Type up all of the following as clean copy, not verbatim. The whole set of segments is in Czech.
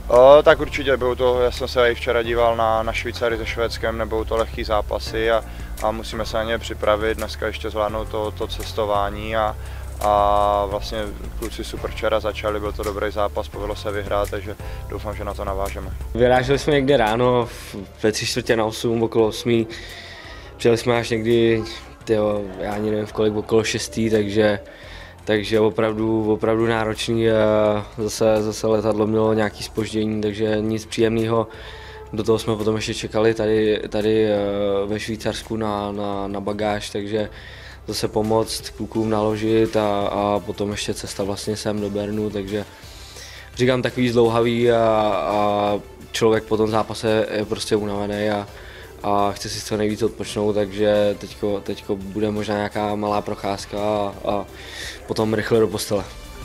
Tak určitě, já jsem se i včera díval na Švýcary se Švédskem, nebudou to lehký zápasy a musíme se na ně připravit, dneska ještě zvládnout to cestování a vlastně kluci super včera začali, byl to dobrý zápas, povedlo se vyhrát, takže doufám, že na to navážeme. Vyráželi jsme někde ráno ve 7:45, okolo 8. Přijeli jsme až někdy, já ani nevím v kolik, okolo 6, takže opravdu náročný. Zase letadlo mělo nějaké zpoždění, takže nic příjemného. Do toho jsme potom ještě čekali tady ve Švýcarsku na bagáž, takže zase pomoct klukům naložit a potom ještě cesta vlastně sem do Bernu, takže říkám takový zdlouhavý a člověk po tom zápase je prostě unavený a chce si co nejvíc odpočnout, takže teďko bude možná nějaká malá procházka a potom rychle do postele.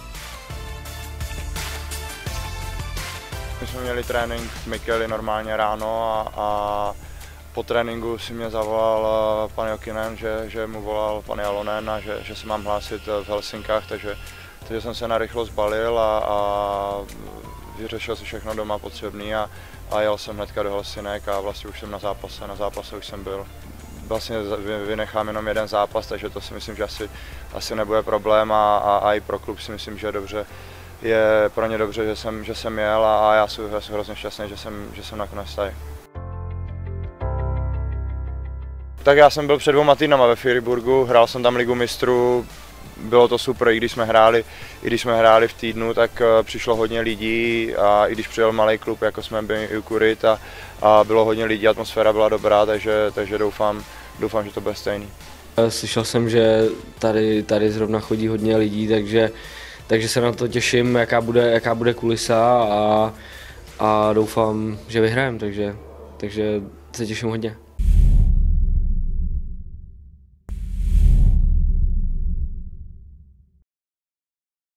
My jsme měli trénink v Mikkeli normálně ráno a po tréninku si mě zavolal pan Jokinen, že mu volal pan Jalonen a že se mám hlásit v Helsinkách, takže jsem se narychlo zbalil a vyřešil si všechno doma potřebný a jel jsem hnedka do Helsinek a vlastně už jsem na zápase už jsem byl. Vlastně vynechám jenom jeden zápas, takže to si myslím, že asi nebude problém a i pro klub si myslím, že je pro ně dobře, že jsem jel a já jsem hrozně šťastný, že jsem nakonec tady. Tak já jsem byl před 2 týdnama ve Freiburgu, hrál jsem tam Ligu mistrů, bylo to super, i když jsme hráli v týdnu, tak přišlo hodně lidí a i když přijel malý klub, jako jsme byli Jukurit a bylo hodně lidí, atmosféra byla dobrá, takže doufám, že to bude stejný. Slyšel jsem, že tady zrovna chodí hodně lidí, takže se na to těším, jaká bude kulisa a doufám, že vyhrajeme, takže se těším hodně.